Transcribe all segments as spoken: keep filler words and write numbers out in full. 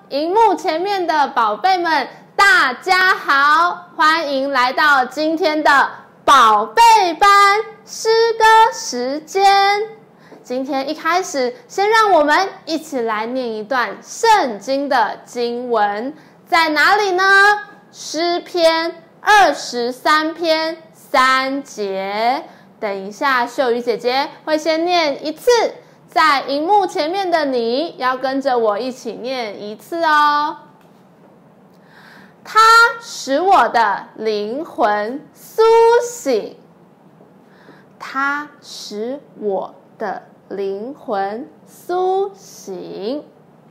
荧幕前面的宝贝们，大家好，欢迎来到今天的宝贝班诗歌时间。今天一开始，先让我们一起来念一段圣经的经文，在哪里呢？诗篇二十三篇三节。等一下，秀瑜姐姐会先念一次，在荧幕前面的你要跟着我一起念一次哦。它使我的灵魂苏醒，它使我的灵魂苏醒，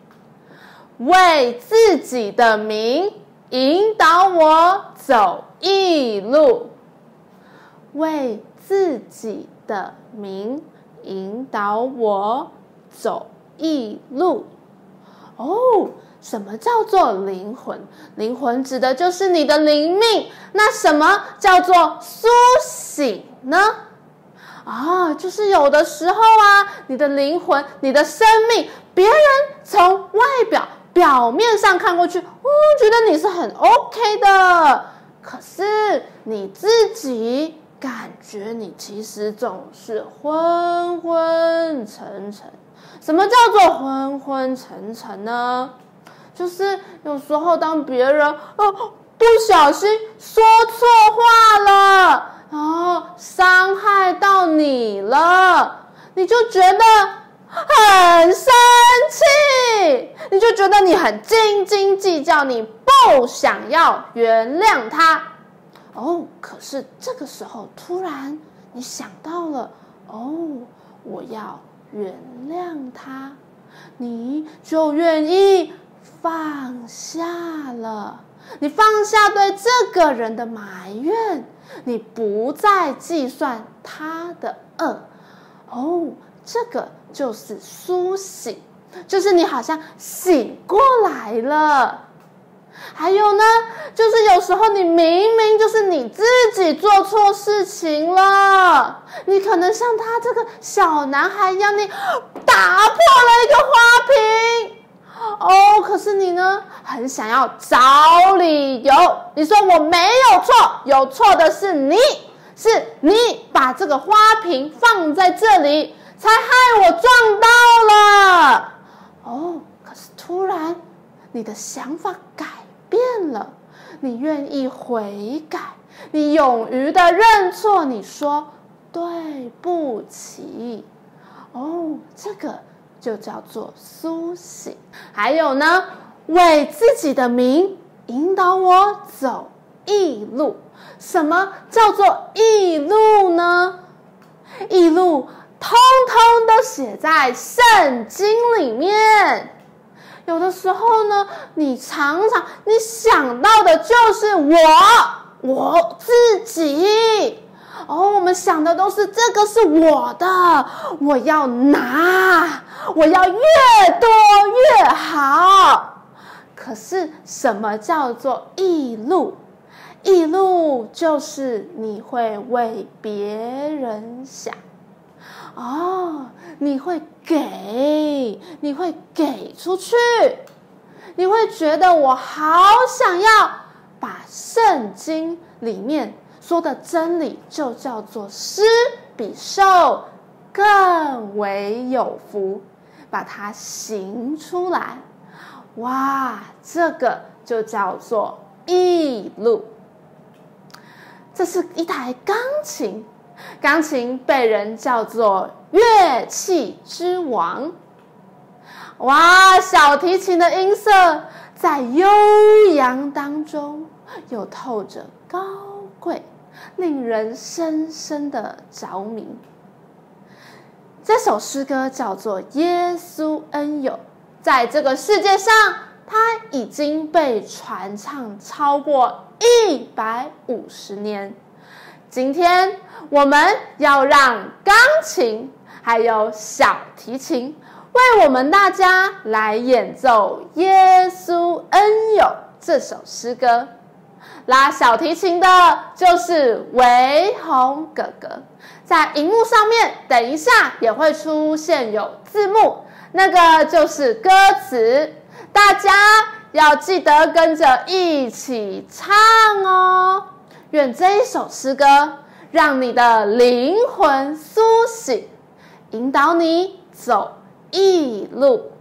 为自己的名引导我走义路，为自己的名引导我走义路。哦，什么叫做灵魂？灵魂指的就是你的灵命。那什么叫做苏醒呢？啊，就是有的时候啊，你的灵魂、你的生命，别人从外表、表面上看过去，哦，觉得你是很 OK 的，可是你自己感觉你其实总是昏昏沉沉。什么叫做昏昏沉沉呢？就是有时候当别人呃不小心说错话了，然后伤害到你了，你就觉得很生气，你就觉得你很斤斤计较，你不想要原谅他。哦，可是这个时候突然你想到了，哦，我要原谅他，你就愿意放下了，你放下对这个人的埋怨，你不再计算他的恶。哦，这个就是苏醒，就是你好像醒过来了。还有呢，就是有时候你明明就是你自己做错事情了，你可能像他这个小男孩一样，你打破了一个花瓶，哦，可是你呢，很想要找理由，你说我没有错，有错的是你，是你把这个花瓶放在这里，才害我撞到了。哦，可是突然你的想法改变了，你愿意悔改，你勇于的认错，你说对不起。哦，这个就叫做苏醒。还有呢，为自己的名引导我走义路。什么叫做义路呢？义路通通都写在圣经里面。有的时候呢，你常常你想到的就是我我自己。哦，我们想的都是这个是我的，我要拿，我要越多越好。可是什么叫做义路？义路就是你会为别人想。哦，你会给，你会给出去，你会觉得我好想要把圣经里面说的真理，就叫做施比受更为有福，把它行出来。哇，这个就叫做义路。这是一台钢琴，钢琴被人叫做乐器之王。哇，小提琴的音色在悠扬当中又透着高贵，令人深深的着迷。这首诗歌叫做《耶稣恩友》，在这个世界上它已经被传唱超过一百五十年。今天我们要让钢琴还有小提琴为我们大家来演奏《耶稣恩友》这首诗歌。拉小提琴的就是维宏哥哥，在荧幕上面等一下也会出现有字幕，那个就是歌词。 大家要记得跟着一起唱哦。愿这一首诗歌让你的灵魂苏醒，引导你走义路。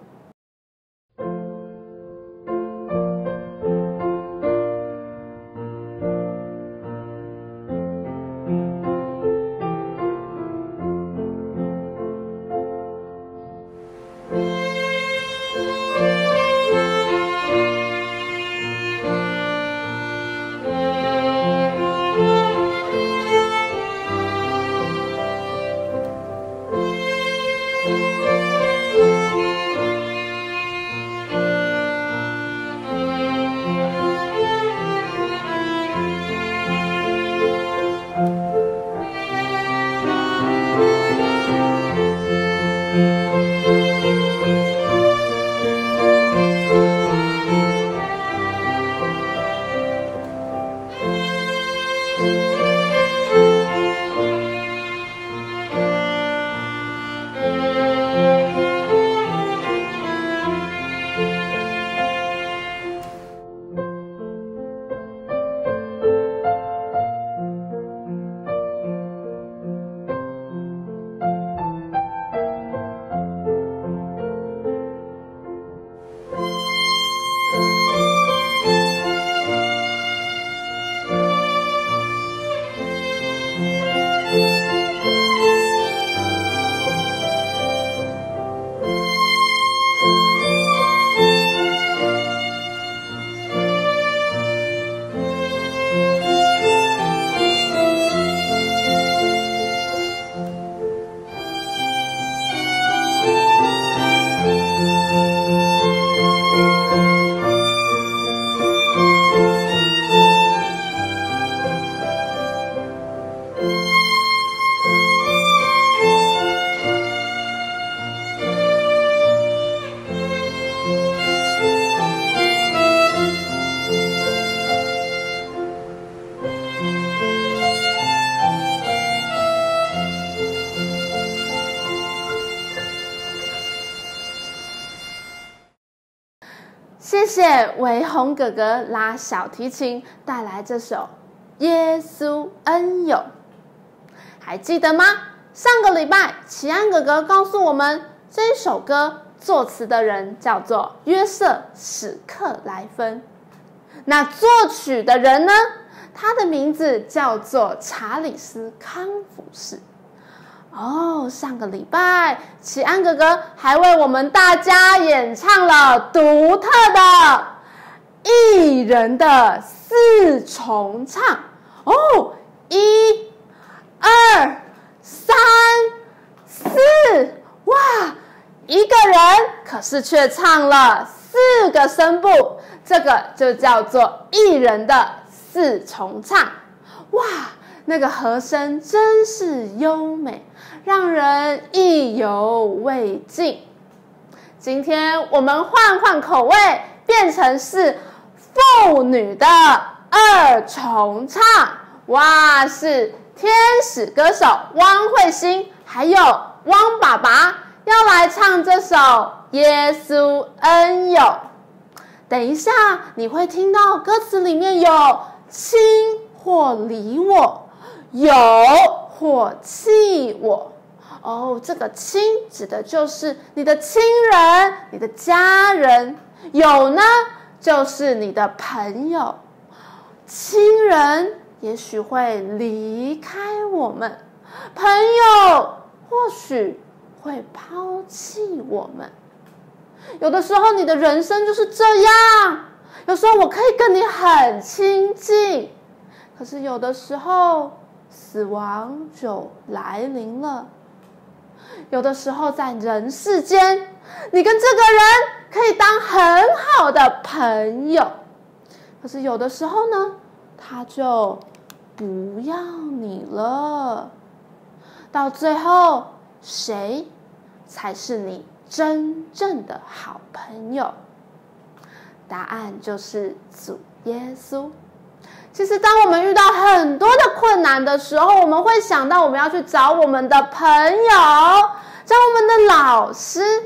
谢谢维宏哥哥拉小提琴带来这首《耶稣恩友》，还记得吗？上个礼拜奇安哥哥告诉我们，这首歌作词的人叫做约瑟史克莱芬，那作曲的人呢，他的名字叫做查理斯康福士。哦，上个礼拜奇安哥哥还为我们大家演唱了独特的艺人的四重唱哦，一、二、三、四，哇！一个人可是却唱了四个声部，这个就叫做艺人的四重唱。哇，那个和声真是优美，让人意犹未尽。今天我们换换口味，变成是妇女的二重唱。哇，是天使歌手汪慧欣还有汪爸爸要来唱这首《耶稣恩友》。等一下你会听到歌词里面有亲或离我，友或弃我。哦，这个亲指的就是你的亲人，你的家人；友呢，就是你的朋友。亲人也许会离开我们，朋友或许会抛弃我们。有的时候你的人生就是这样，有时候我可以跟你很亲近，可是有的时候死亡就来临了。有的时候在人世间，你跟这个人可以当很好的朋友，可是有的时候呢，他就不要你了。到最后，谁才是你真正的好朋友？答案就是主耶稣。其实当我们遇到很多的困难的时候，我们会想到我们要去找我们的朋友，找我们的老师。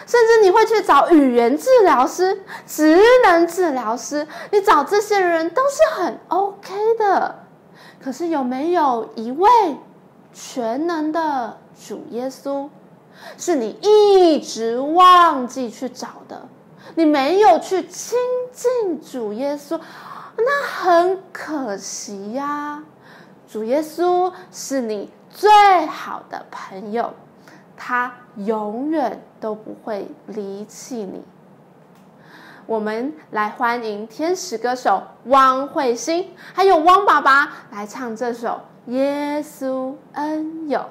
甚至你会去找语言治疗师、职能治疗师，你找这些人都是很 OK 的。可是有没有一位全能的主耶稣，是你一直忘记去找的？你没有去亲近主耶稣，那很可惜呀。主耶稣是你最好的朋友，他永远都不会离弃你。我们来欢迎天使歌手汪慧欣，还有汪爸爸来唱这首《耶稣恩友》。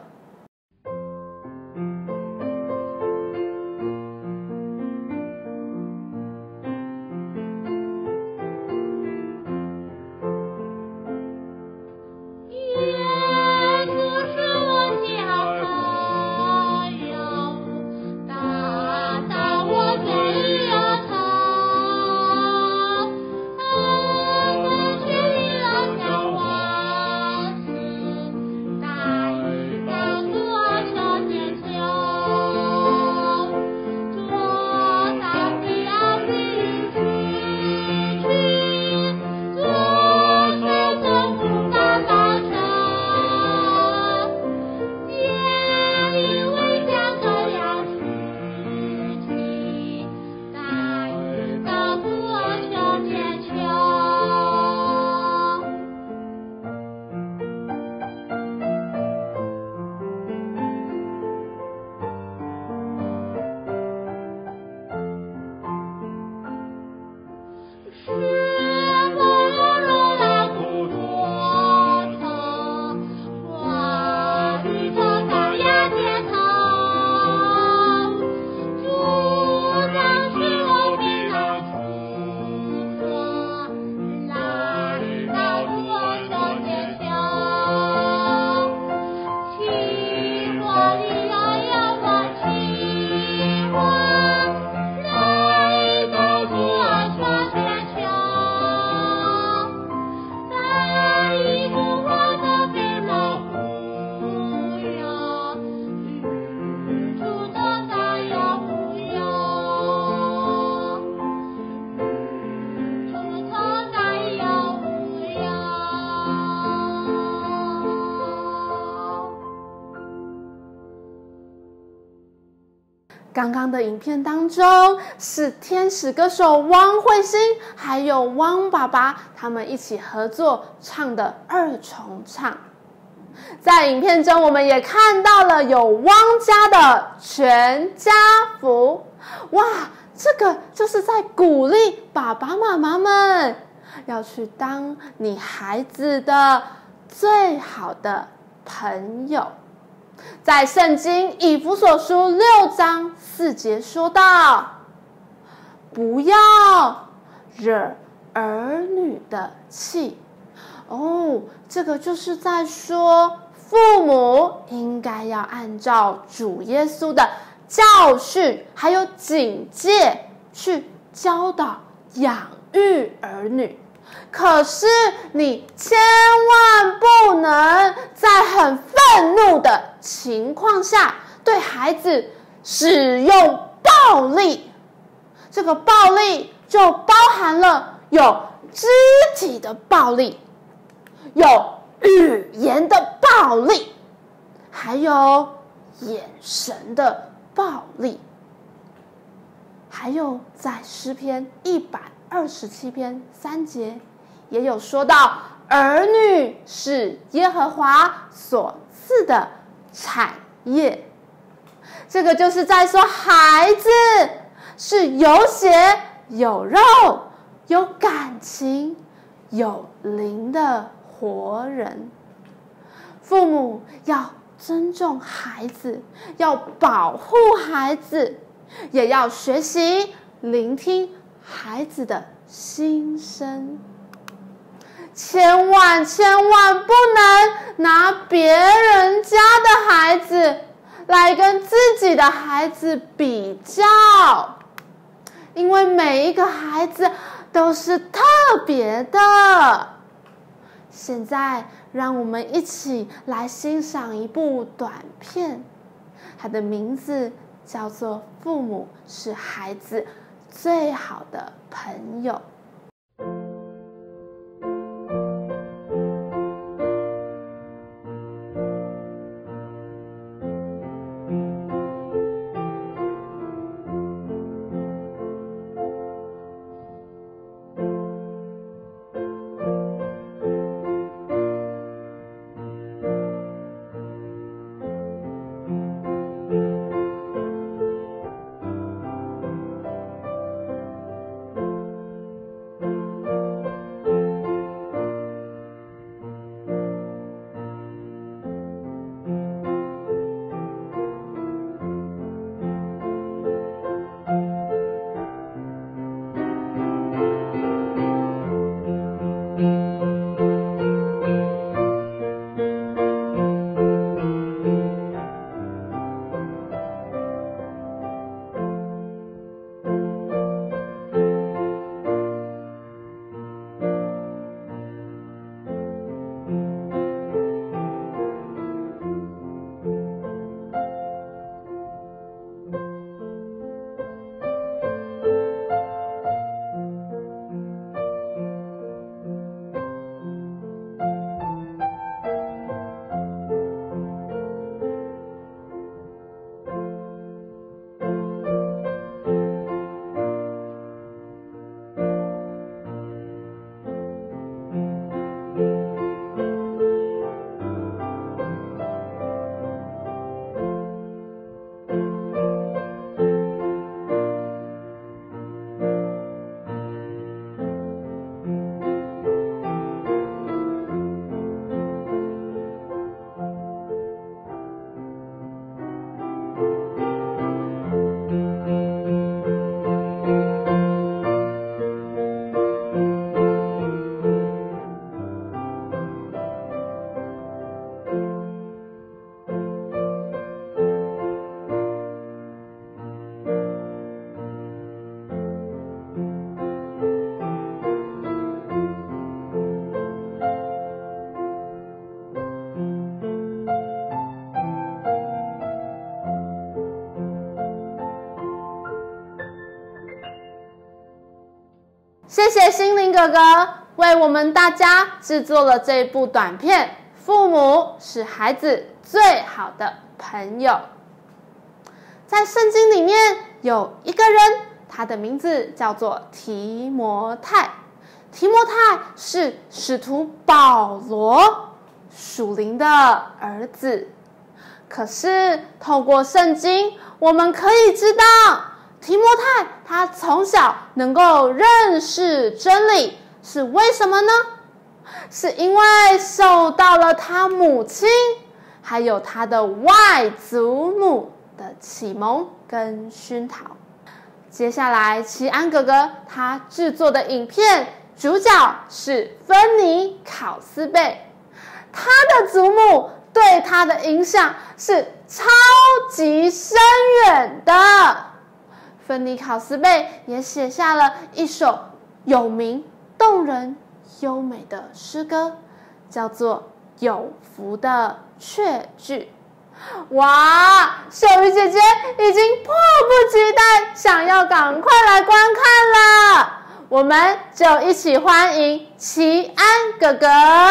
刚刚的影片当中，是天使歌手汪慧欣还有汪爸爸他们一起合作唱的二重唱。在影片中，我们也看到了有汪家的全家福。哇，这个就是在鼓励爸爸妈妈们要去当你孩子的最好的朋友。在圣经以弗所书六章四节说到，不要惹儿女的气。哦，这个就是在说父母应该要按照主耶稣的教训还有警戒去教导养育儿女。可是你千万不能在很愤怒的情况下对孩子使用暴力。这个暴力就包含了有肢体的暴力，有语言的暴力，还有眼神的暴力。还有在诗篇一百二十七篇三节也有说到，儿女是耶和华所赐的产业。这个就是在说孩子是有血有肉有感情有灵的活人。父母要尊重孩子，要保护孩子，也要学习聆听孩子的心声。千万千万不能拿别人家的孩子来跟自己的孩子比较，因为每一个孩子都是特别的。现在让我们一起来欣赏一部短片，它的名字叫做父母是孩子最好的朋友。谢谢心灵哥哥为我们大家制作了这部短片，父母是孩子最好的朋友。在圣经里面有一个人，他的名字叫做提摩太。提摩太是使徒保罗属灵的儿子。可是透过圣经，我们可以知道提摩太他从小能够认识真理，是为什么呢？是因为受到了他母亲还有他的外祖母的启蒙跟熏陶。接下来齐安哥哥他制作的影片主角是芬尼考斯贝，他的祖母对他的影响是超级深远的。芬尼考斯贝也写下了一首有名、动人、优美的诗歌，叫做《有福的确据》。哇，秀瑜姐姐已经迫不及待想要赶快来观看了，我们就一起欢迎齐安哥哥。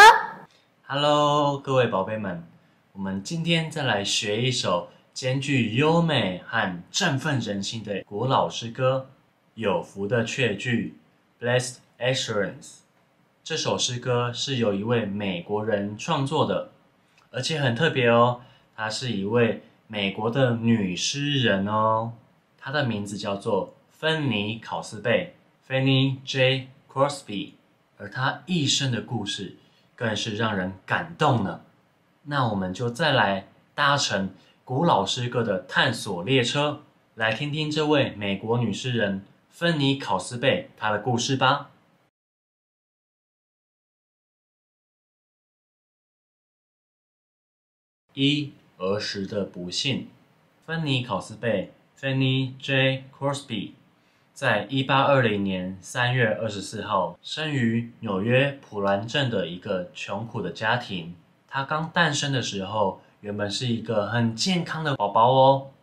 Hello， 各位宝贝们，我们今天再来学一首兼具优美和振奋人心的古老诗歌《有福的确据》 Blessed Assurance。 这首诗歌是由一位美国人创作的，而且很特别哦，她是一位美国的女诗人哦，她的名字叫做芬尼考斯贝 Fanny J. Crosby， 而她一生的故事更是让人感动呢。那我们就再来搭乘古老诗歌的探索列车，来听听这位美国女诗人芬尼考斯贝她的故事吧。一儿时的不幸。芬尼考斯贝 Fanny J. Crosby 在一八二零年三月二十四号生于纽约普兰镇的一个穷苦的家庭。她刚诞生的时候原本是一个很健康的宝宝哦，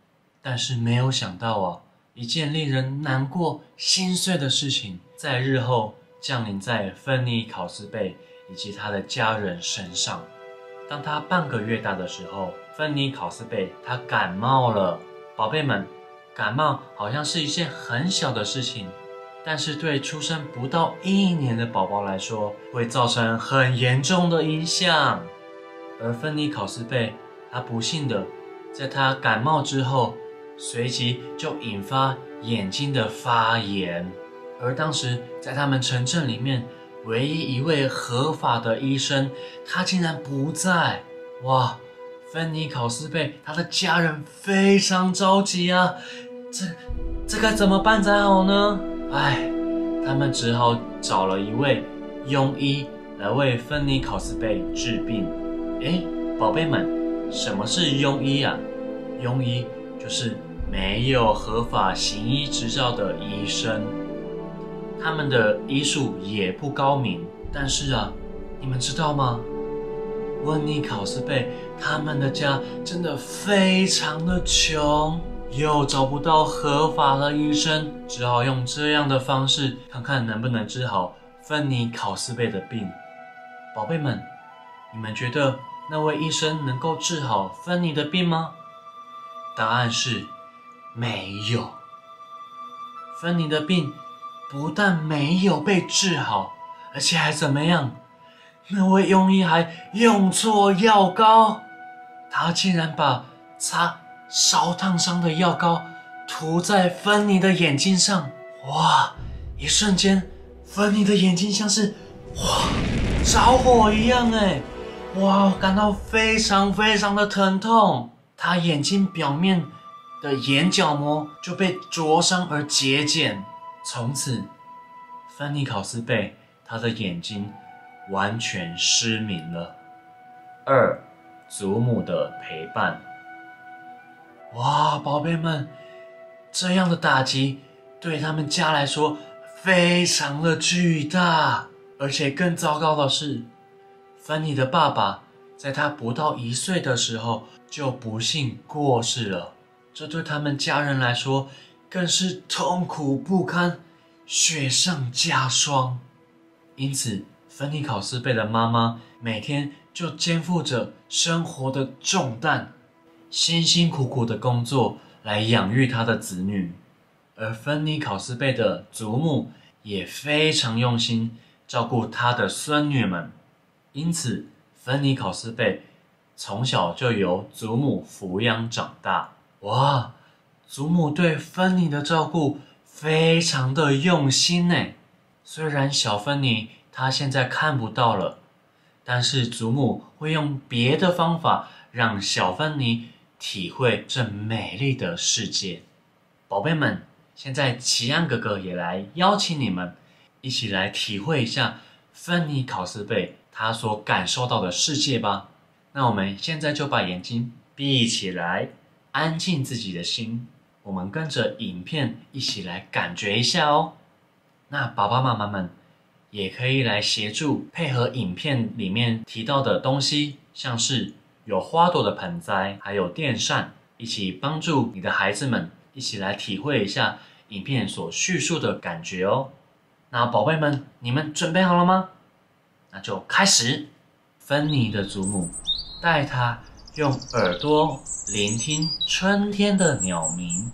但是没有想到啊，一件令人难过、心碎的事情，在日后降临在芬妮考斯贝以及他的家人身上。当他半个月大的时候，芬妮考斯贝他感冒了。宝贝们，感冒好像是一件很小的事情，但是对出生不到一年的宝宝来说，会造成很严重的影响。而芬妮考斯贝，他不幸的，在他感冒之后，随即就引发眼睛的发炎。而当时在他们城镇里面，唯一一位合法的医生，他竟然不在。哇！芬妮考斯贝他的家人非常着急啊，这这该怎么办才好呢？哎，他们只好找了一位庸医来为芬妮考斯贝治病。哎，宝贝们，什么是庸医啊？庸医就是没有合法行医执照的医生，他们的医术也不高明。但是啊，你们知道吗？温妮考斯贝他们的家真的非常的穷，又找不到合法的医生，只好用这样的方式，看看能不能治好芬妮考斯贝的病。宝贝们，你们觉得那位医生能够治好芬妮的病吗？答案是没有。芬妮的病不但没有被治好，而且还怎么样？那位庸医还用错药膏，他竟然把擦烧烫伤的药膏涂在芬妮的眼睛上。哇！一瞬间，芬妮的眼睛像是哇着火一样哎！哇，感到非常非常的疼痛。她眼睛表面的眼角膜就被灼伤而结茧。从此，芬妮考斯贝她的眼睛完全失明了。二，祖母的陪伴。哇，宝贝们，这样的打击对他们家来说非常的巨大，而且更糟糕的是，芬妮的爸爸在他不到一岁的时候就不幸过世了，这对他们家人来说更是痛苦不堪，雪上加霜。因此，芬妮考斯贝的妈妈每天就肩负着生活的重担，辛辛苦苦的工作来养育她的子女。而芬妮考斯贝的祖母也非常用心照顾她的孙女们，因此芬妮考斯贝从小就由祖母抚养长大。哇，祖母对芬妮的照顾非常的用心呢。虽然小芬妮她现在看不到了，但是祖母会用别的方法让小芬妮体会这美丽的世界。宝贝们，现在奇安哥哥也来邀请你们一起来体会一下芬妮考斯贝她所感受到的世界吧。那我们现在就把眼睛闭起来，安静自己的心，我们跟着影片一起来感觉一下哦。那爸爸妈妈们也可以来协助配合影片里面提到的东西，像是有花朵的盆栽，还有电扇，一起帮助你的孩子们一起来体会一下影片所叙述的感觉哦。那宝贝们，你们准备好了吗？那就开始。芬妮的祖母带她用耳朵聆听春天的鸟鸣，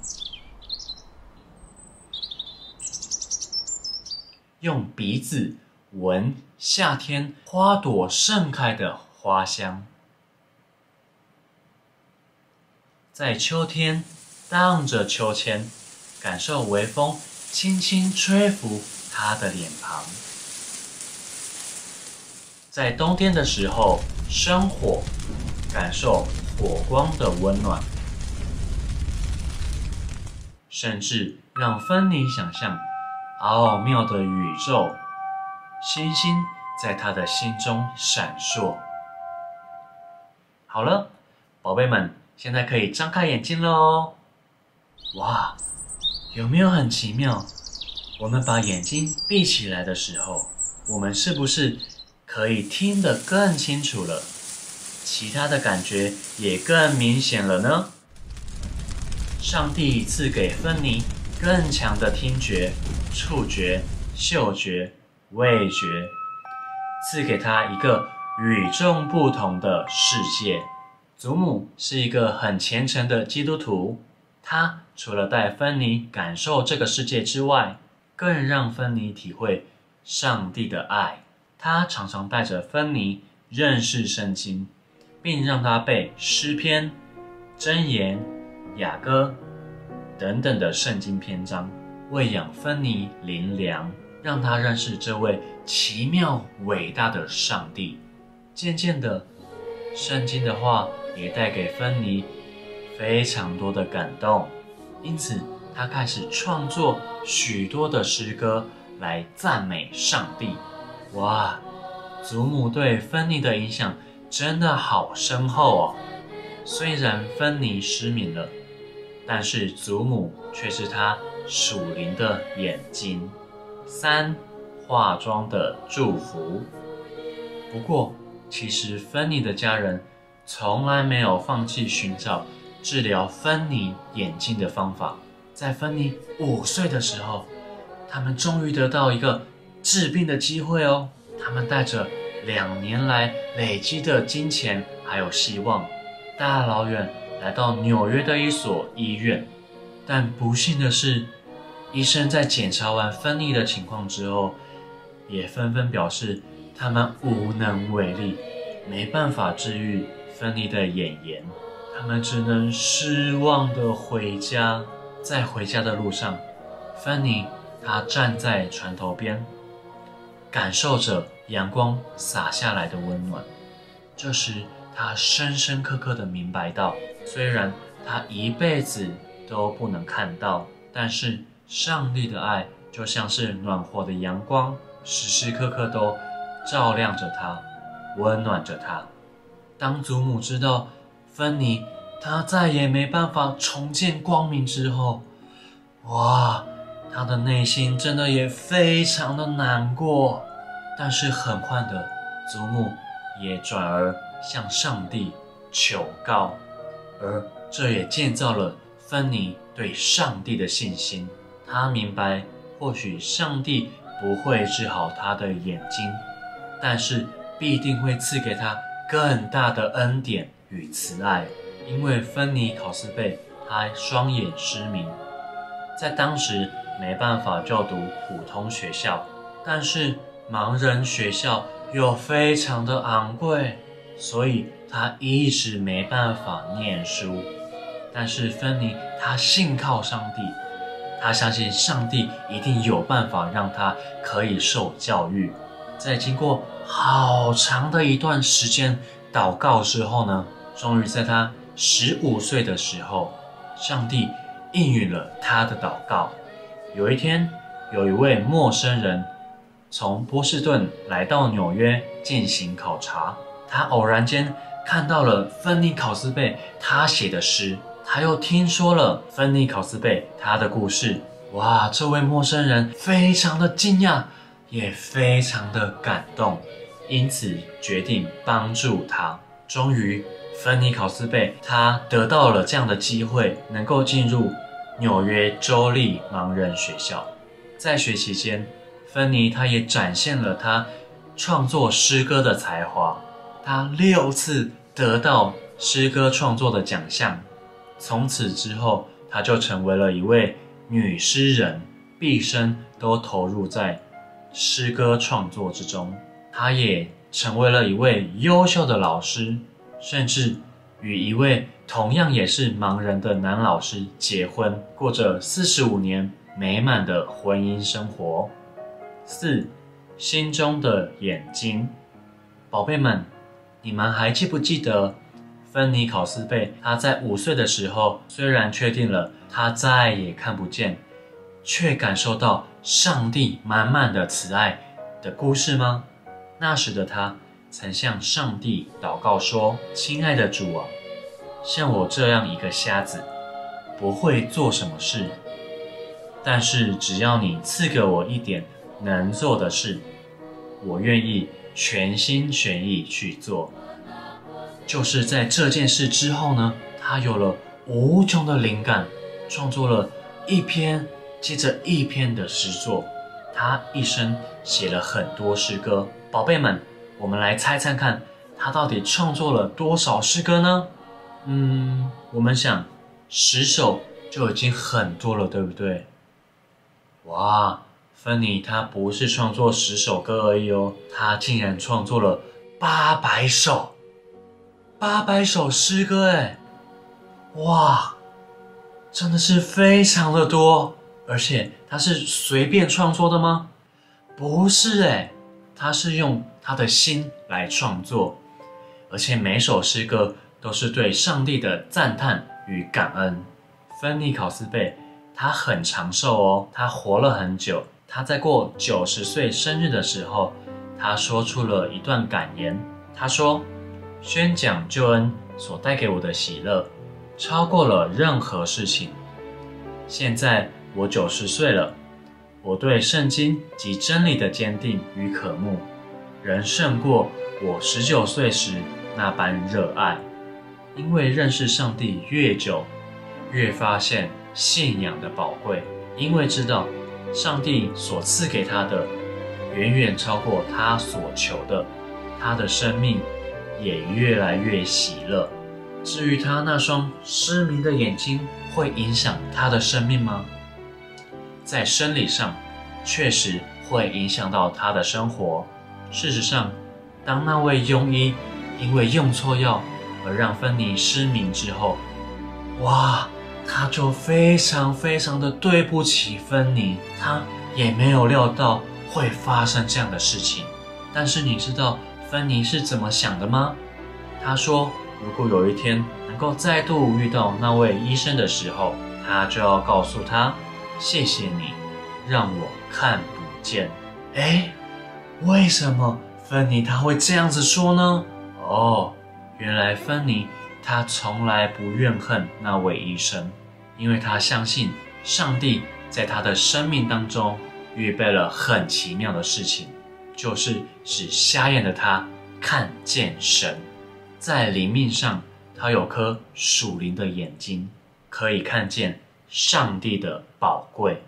用鼻子闻夏天花朵盛开的花香，在秋天荡着秋千，感受微风轻轻吹拂她的脸庞。在冬天的时候生火，感受火光的温暖，甚至让芬妮想象奥妙的宇宙，星星在她的心中闪烁。好了，宝贝们，现在可以张开眼睛了哦。哇，有没有很奇妙？我们把眼睛闭起来的时候，我们是不是可以听得更清楚了？其他的感觉也更明显了呢？ 上帝赐给芬妮更强的听觉、触觉、嗅觉、味觉，赐给她一个与众不同的世界。祖母是一个很虔诚的基督徒，她除了带芬妮感受这个世界之外，更让芬妮体会上帝的爱。她常常带着芬妮认识圣经，并让她背诗篇、箴言、雅歌等等的圣经篇章，喂养芬妮灵粮，让她认识这位奇妙伟大的上帝。渐渐的，圣经的话也带给芬妮非常多的感动，因此她开始创作许多的诗歌来赞美上帝。哇，祖母对芬妮的影响真的好深厚哦。虽然芬妮失明了，但是祖母却是她属灵的眼睛。三，化妆的祝福。不过，其实芬妮的家人从来没有放弃寻找治疗芬妮眼睛的方法。在芬妮五岁的时候，他们终于得到一个治病的机会哦。他们带着两年来累积的金钱还有希望，大老远来到纽约的一所医院。但不幸的是，医生在检查完芬妮的情况之后，也纷纷表示他们无能为力，没办法治愈芬妮的眼炎。他们只能失望地回家。在回家的路上，芬妮她站在船头边，感受着阳光洒下来的温暖。这时她深深刻刻地明白到，虽然她一辈子都不能看到，但是上帝的爱就像是暖和的阳光，时时刻刻都照亮着她，温暖着她。当祖母知道芬妮她再也没办法重见光明之后，哇，她的内心真的也非常的难过。但是很快的，祖母也转而向上帝求告，而这也建造了芬妮对上帝的信心。她明白，或许上帝不会治好她的眼睛，但是必定会赐给她更大的恩典与慈爱。因为芬妮考斯贝她双眼失明，在当时没办法就读普通学校，但是盲人学校又非常的昂贵，所以她一直没办法念书。但是芬妮她信靠上帝，她相信上帝一定有办法让她可以受教育。在经过好长的一段时间祷告之后呢，终于在她十五岁的时候，上帝应允了她的祷告。有一天，有一位陌生人从波士顿来到纽约进行考察，他偶然间看到了芬妮考斯贝他写的诗，他又听说了芬妮考斯贝他的故事。哇，这位陌生人非常的惊讶，也非常的感动，因此决定帮助他。终于芬妮考斯贝他得到了这样的机会，能够进入纽约州立盲人学校。在学期间，芬妮她也展现了她创作诗歌的才华，她六次得到诗歌创作的奖项。从此之后，她就成为了一位女诗人，毕生都投入在诗歌创作之中。她也成为了一位优秀的老师，甚至与一位同样也是盲人的男老师结婚，过着四十五年美满的婚姻生活。四，心中的眼睛。宝贝们，你们还记不记得芬妮考斯贝她在五岁的时候，虽然确定了她再也看不见，却感受到上帝满满的慈爱的故事吗？那时的她曾向上帝祷告说，亲爱的主啊，像我这样一个瞎子，不会做什么事，但是只要你赐给我一点能做的事，我愿意全心全意去做。就是在这件事之后呢，他有了无穷的灵感， 创作了一篇接着一篇的诗作，他一生写了很多诗歌。宝贝们，我们来猜猜看，他到底创作了多少诗歌呢？嗯，我们想十首就已经很多了，对不对？哇，芬妮她不是创作十首歌而已哦，她竟然创作了八百首，八百首诗歌哎！哇，真的是非常的多。而且他是随便创作的吗？不是哎，他是用他的心来创作，而且每首诗歌都是对上帝的赞叹与感恩。芬妮考斯贝他很长寿哦，他活了很久。他在过九十岁生日的时候，他说出了一段感言。他说：“宣讲救恩所带给我的喜乐，超过了任何事情。现在我九十岁了，我对圣经及真理的坚定与渴慕，仍胜过我十九岁时那般热爱。因为认识上帝越久，越发现信仰的宝贵。因为知道上帝所赐给他的，远远超过他所求的，他的生命也越来越喜乐。至于他那双失明的眼睛，会影响他的生命吗？在生理上，确实会影响到他的生活。事实上，当那位庸医因为用错药而让芬妮失明之后，哇，他就非常非常的对不起芬妮，他也没有料到会发生这样的事情。但是你知道芬妮是怎么想的吗？他说，如果有一天能够再度遇到那位医生的时候，他就要告诉他，谢谢你让我看不见。诶，为什么芬妮她会这样子说呢？哦，原来芬妮她从来不怨恨那位医生，因为她相信上帝在她的生命当中预备了很奇妙的事情，就是使瞎眼的她看见神。在灵命上，她有颗属灵的眼睛，可以看见上帝的宝贵。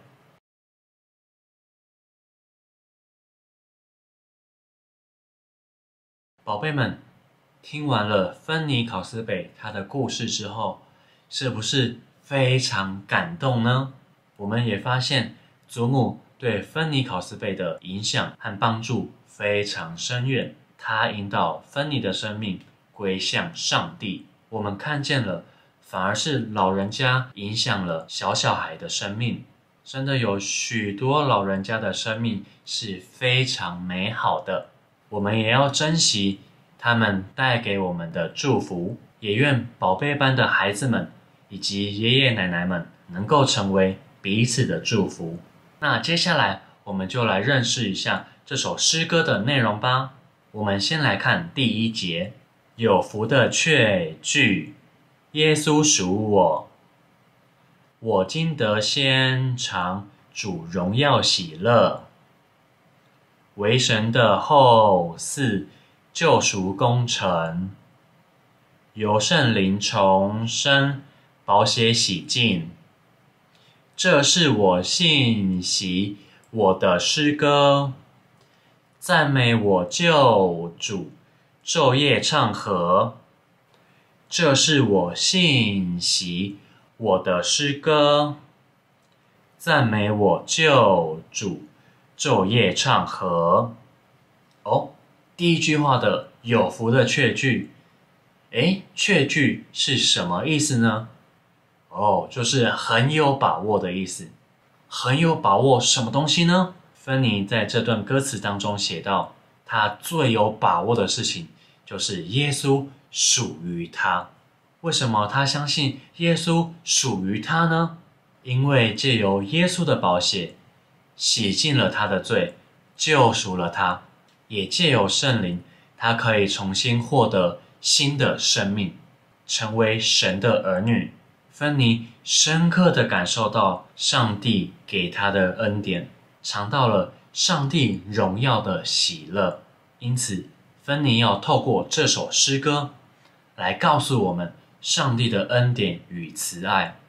宝贝们，听完了芬妮考斯贝她的故事之后，是不是非常感动呢？我们也发现祖母对芬妮考斯贝的影响和帮助非常深远，她引导芬妮的生命归向上帝。我们看见了，反而是老人家影响了小小孩的生命。真的有许多老人家的生命是非常美好的，我们也要珍惜他们带给我们的祝福。也愿宝贝班的孩子们以及爷爷奶奶们能够成为彼此的祝福。那接下来我们就来认识一下这首诗歌的内容吧。我们先来看第一节，有福的确据，耶稣属我，我今得先尝主荣耀喜乐，为神的后嗣救赎工程，由圣灵重生，宝血洗净。这是我信息我的诗歌，赞美我救主，昼夜唱和。这是我信息我的诗歌，赞美我救主，昼夜唱和。哦，第一句话的有福的确据，诶，确据是什么意思呢？哦，就是很有把握的意思。很有把握什么东西呢？芬妮在这段歌词当中写到，她最有把握的事情就是耶稣属于他。为什么他相信耶稣属于他呢？因为借由耶稣的宝血洗净了他的罪，救赎了他，也借由圣灵，他可以重新获得新的生命，成为神的儿女。芬妮深刻地感受到上帝给他的恩典，尝到了上帝荣耀的喜乐。因此，芬妮要透过这首诗歌来告诉我们上帝的恩典与慈爱。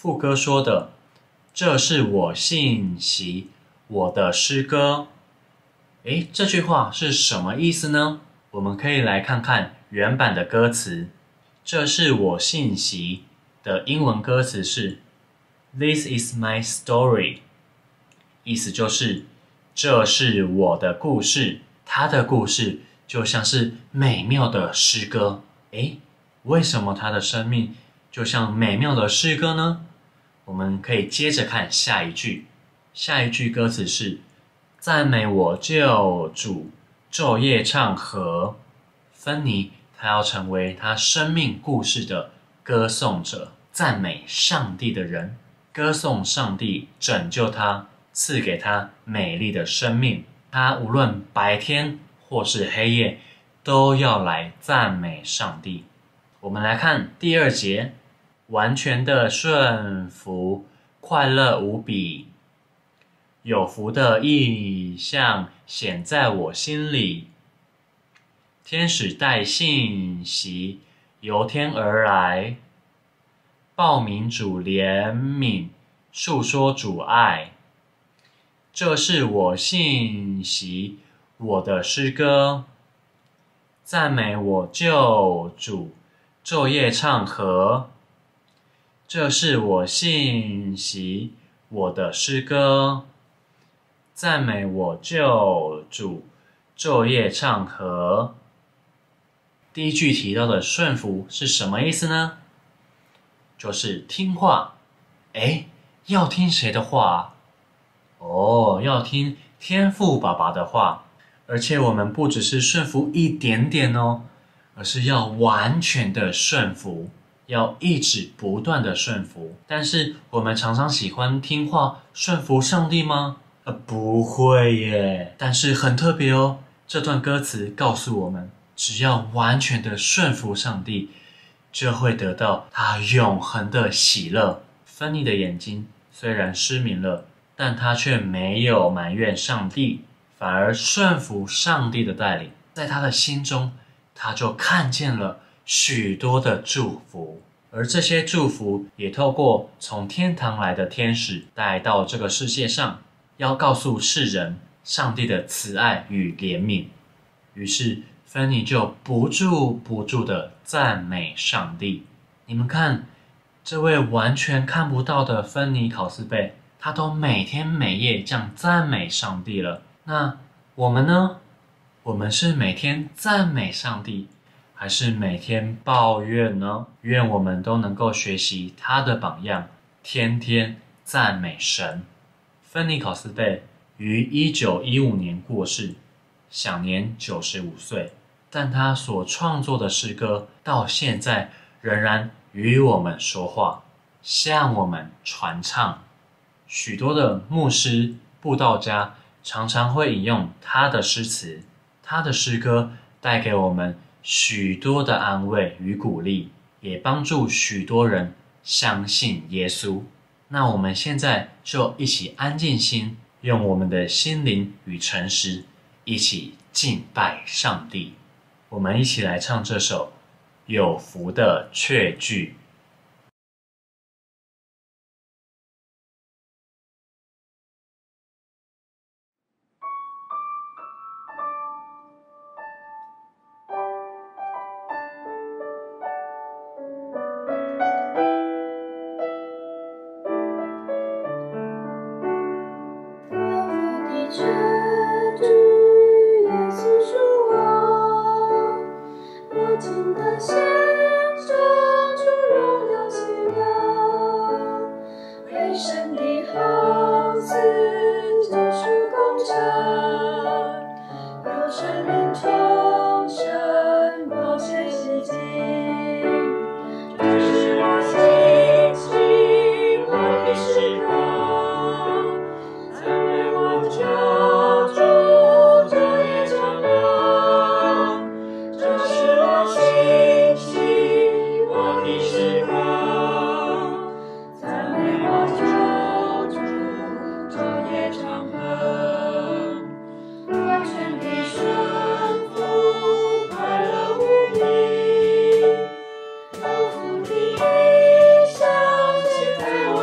副歌说的，这是我信息，我的诗歌。诶，这句话是什么意思呢？我们可以来看看原版的歌词。这是我信息的英文歌词是 This is my story， 意思就是这是我的故事，他的故事就像是美妙的诗歌。诶，为什么他的生命就像美妙的诗歌呢？我们可以接着看下一句，下一句歌词是赞美我救主，昼夜唱和。芬妮他要成为他生命故事的歌颂者，赞美上帝的人，歌颂上帝拯救他，赐给他美丽的生命。他无论白天或是黑夜，都要来赞美上帝。我们来看第二节，完全的顺服，快乐无比。有福的意象显在我心里，天使带信息由天而来，报明主怜悯，述说主爱。这是我信息，我的诗歌，赞美我救主，昼夜唱和。这是我信息，我的诗歌，赞美我救主，昼夜唱和。第一句提到的顺服是什么意思呢？就是听话。诶，要听谁的话？哦，要听天父爸爸的话。而且我们不只是顺服一点点哦，而是要完全的顺服，要一直不断的顺服。但是我们常常喜欢听话顺服上帝吗？呃，不会耶。但是很特别哦，这段歌词告诉我们，只要完全的顺服上帝，就会得到他永恒的喜乐。芬妮的眼睛虽然失明了，但他却没有埋怨上帝，反而顺服上帝的带领。在他的心中，他就看见了许多的祝福，而这些祝福也透过从天堂来的天使带到这个世界上，要告诉世人上帝的慈爱与怜悯。于是芬妮就不住不住的赞美上帝。你们看，这位完全看不到的芬妮考斯贝，他都每天每夜这样赞美上帝了。那我们呢？我们是每天赞美上帝，还是每天抱怨呢？愿我们都能够学习他的榜样，天天赞美神。芬妮考斯贝于一九一五年过世，享年九十五岁。但他所创作的诗歌到现在仍然与我们说话，向我们传唱。许多的牧师、布道家常常会引用他的诗词，他的诗歌带给我们许多的安慰与鼓励，也帮助许多人相信耶稣。那我们现在就一起安静心，用我们的心灵与诚实一起敬拜上帝。我们一起来唱这首有福的确句。 我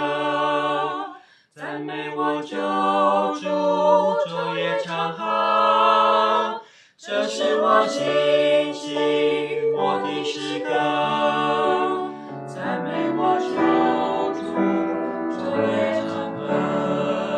赞美我救主，昼夜长恒。这是我信心我的诗歌，赞美我救主，昼夜长恒。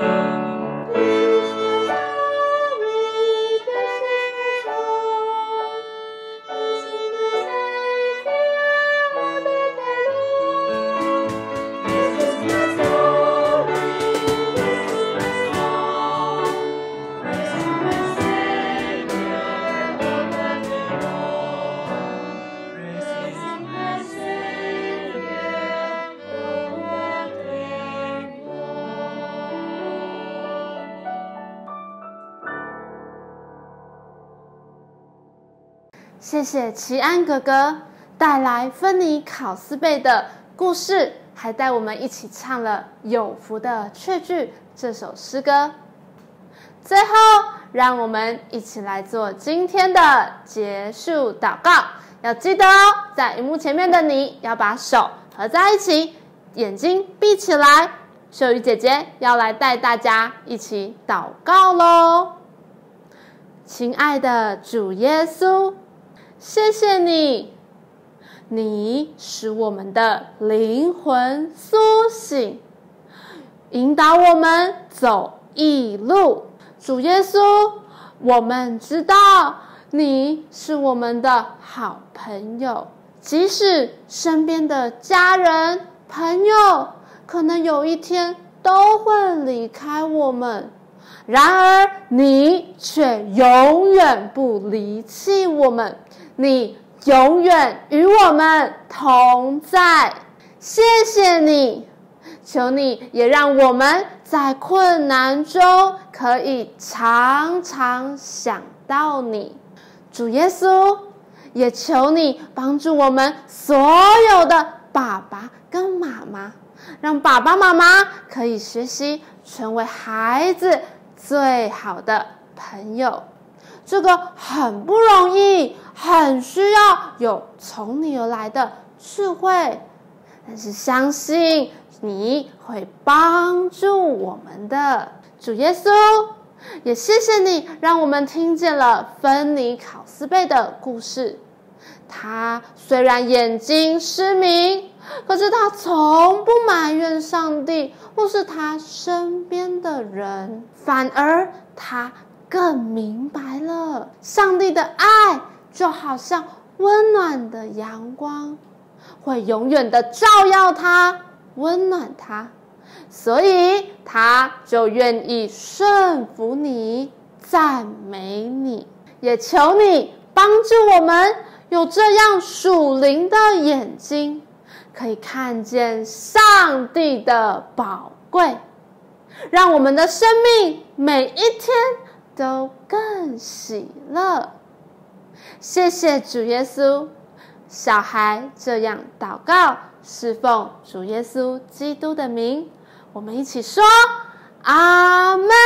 谢谢齐安哥哥带来芬尼考斯贝的故事，还带我们一起唱了《有福的雀句》这首诗歌。最后，让我们一起来做今天的结束祷告。要记得哦，在荧幕前面的你要把手合在一起，眼睛闭起来。秀宇姐姐要来带大家一起祷告咯。亲爱的主耶稣，谢谢你，你使我们的灵魂苏醒，引导我们走义路。主耶稣，我们知道你是我们的好朋友，即使身边的家人、朋友可能有一天都会离开我们，然而你却永远不离弃我们，你永远与我们同在。谢谢你，求你也让我们在困难中可以常常想到你。主耶稣，也求你帮助我们所有的爸爸跟妈妈，让爸爸妈妈可以学习成为孩子最好的朋友。这个很不容易，很需要有从你而来的智慧，但是相信你会帮助我们的。主耶稣，也谢谢你让我们听见了芬尼考斯贝的故事。他虽然眼睛失明，可是他从不埋怨上帝或是他身边的人，反而他更明白了上帝的爱就好像温暖的阳光，会永远的照耀他，温暖他，所以他就愿意顺服你，赞美你。也求你帮助我们有这样属灵的眼睛，可以看见上帝的宝贵，让我们的生命每一天都更喜乐。谢谢主耶稣，小孩这样祷告，是奉主耶稣基督的名，我们一起说阿们。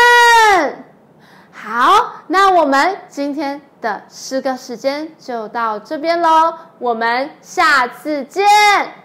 好，那我们今天的诗歌时间就到这边咯，我们下次见。